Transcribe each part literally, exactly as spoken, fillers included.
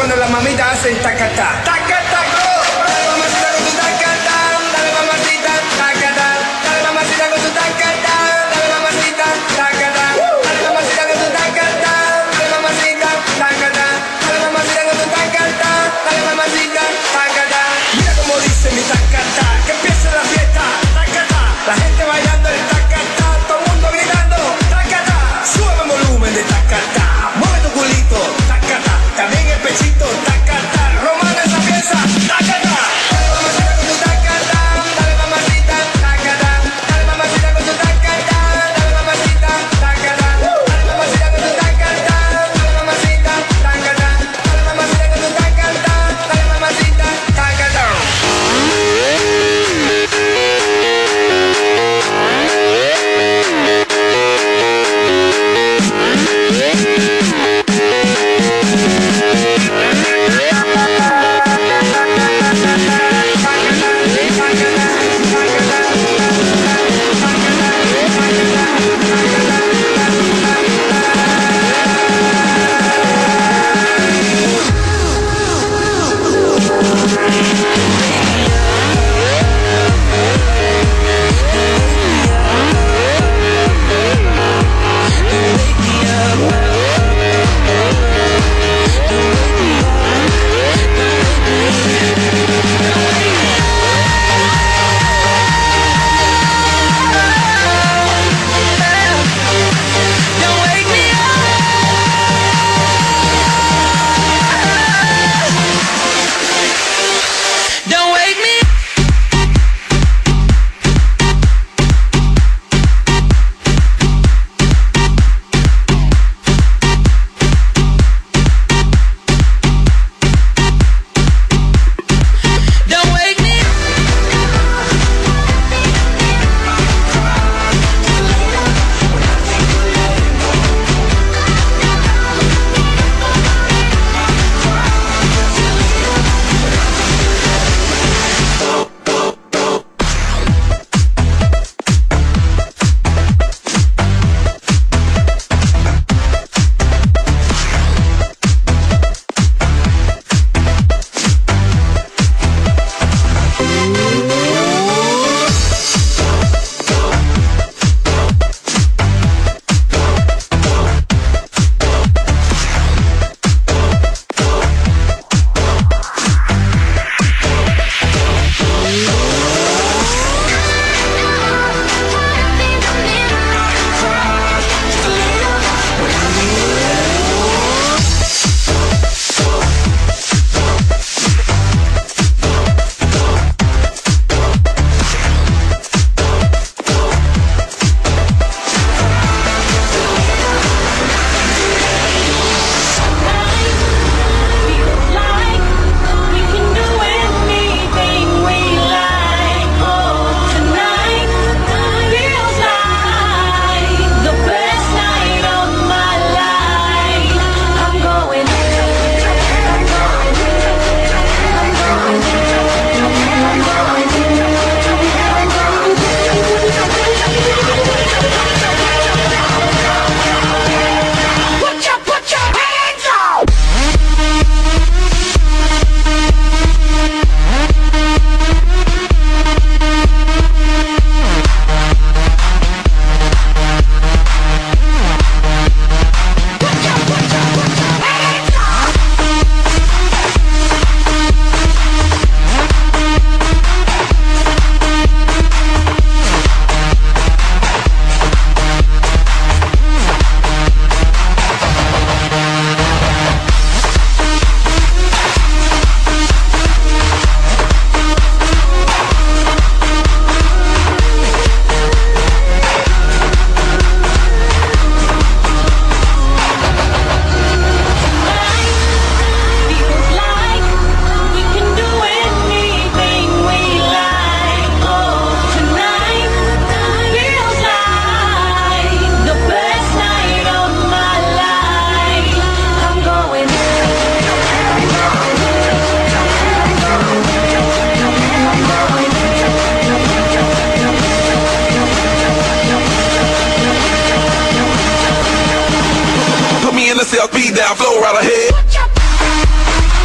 cuando las mamitas hacen tacatá. Tacatá, dale mamacita con tu tacatá, dale mamacita, tacatá, dale mamacita con tu tacatá, dale mamacita, tacatá, dale mamacita con tu tacatá, dale mamacita, tacatá, dale mamacita con tu tacatá, dale mamacita, tacatá. Mira como dice mi tacatá, que empiece la fiesta, tacatá, la gente bailando el tacatá, todo el mundo gritando, tacatá, sube el volumen de tacatá, mueve tu culito, tacatá, también el pechito, tacatá, romana esa pieza, tacatá. Dale mamacita con tu tacatá, dale mamacita, tacatá, dale mamacita con tu tacatá, dale mamacita, tacatá, dale mamacita con tu tacatá, dale mamacita, tacatá, dale mamacita con tu tacatá, dale mamacita, tacatá. yourself, be down, flow right ahead.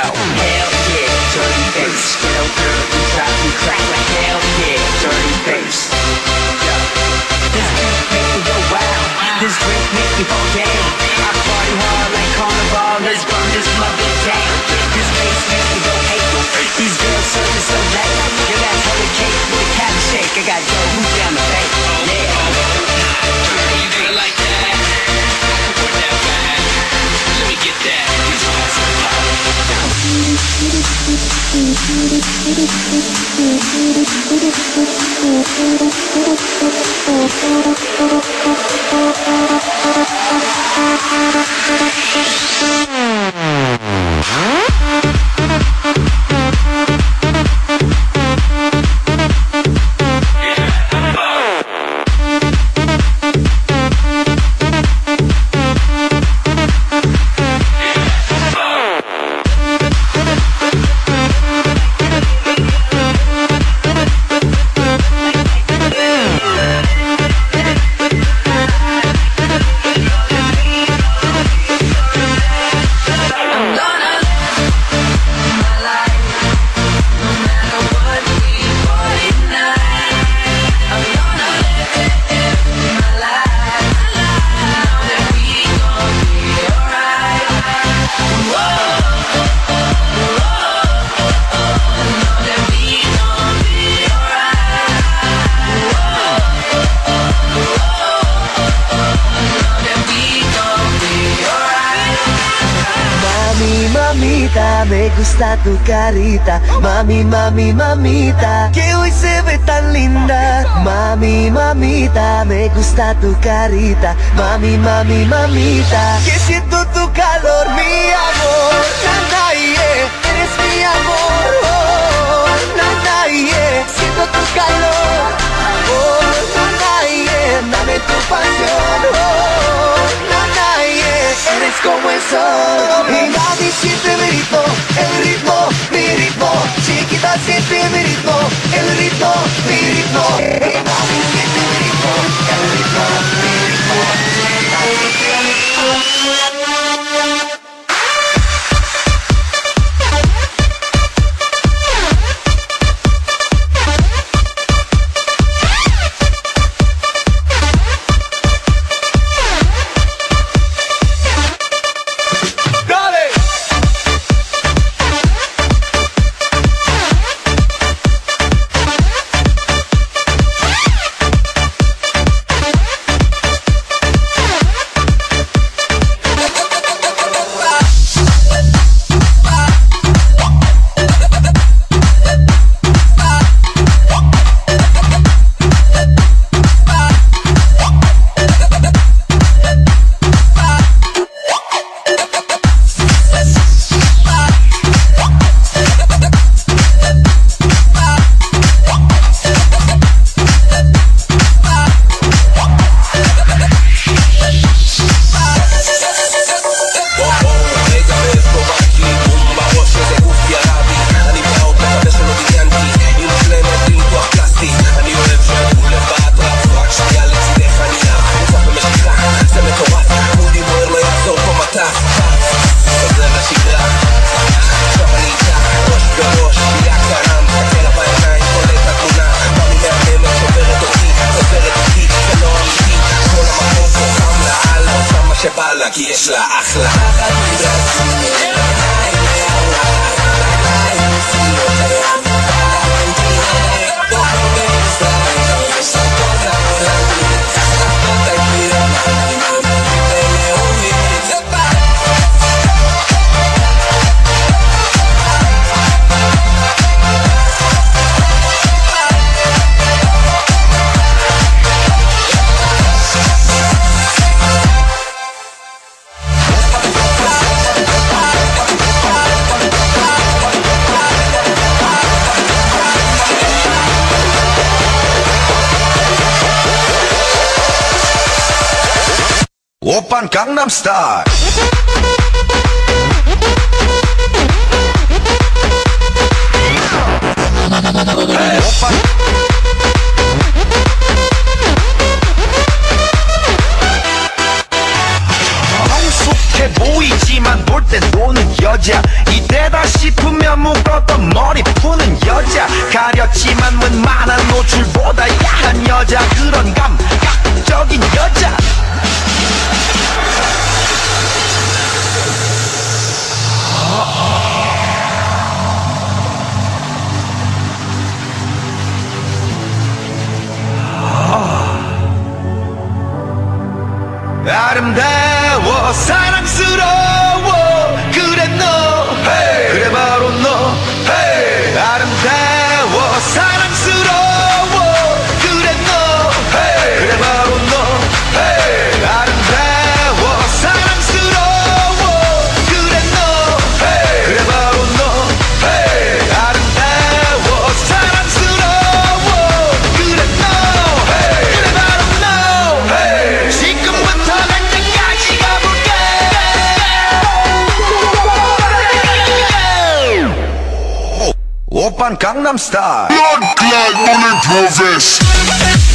Hell yeah, dirty bass. Ghetto girl, you drive me crack like hell yeah, dirty bass. This beat make me go wild. This drink make me fall down. I party hard like carnival. Let's burn this mother down. This bass make me go ape. These girls serving so late. You got holy cake with a cat shake. I got Joe who's down the bay. Yeah. You do it like that. I can work that bad. Let me get that. These ones are hot. Me gusta tu carita, mami, mami, mamita, que hoy se ve tan linda. Mami, mamita, me gusta tu carita, mami, mami, mamita, que siento tu calor, mi amor. Na, yeah, eres mi amor, oh, na, yeah, siento tu calor, oh, na, yeah, dame tu pasión, oh, na, yeah, eres como el sol. Y mami, siente mi ritmo, el ritmo, mi ritmo, chiquita, siente mi ritmo, el ritmo, mi ritmo. Y mami, siente mi ritmo, el ritmo, mi ritmo, chiquita, siente mi ritmo. כי יש לה אחלה Oppan Gangnam Style. Oppan 방숙해 보이지만 볼 때 노는 여자 이때다 싶으면 묶었던 머리 푸는 여자 가렸지만 웬만한 노출보다 야한 여자 그런 감각적인 여자 아름다워 사랑스러워 그래 너 hey. 그래 바로 너 hey. 아름다워 사랑스러워 그래 너 hey. 그래 바로 너 hey. 아름다워 사랑스러워 그래 너 hey. 그래 바로 너 hey. 아름다워 사랑스러워 그래 너 hey. 그래 바로 너 hey. 지금부터 오빤 강남스타일 Blood clot running progress.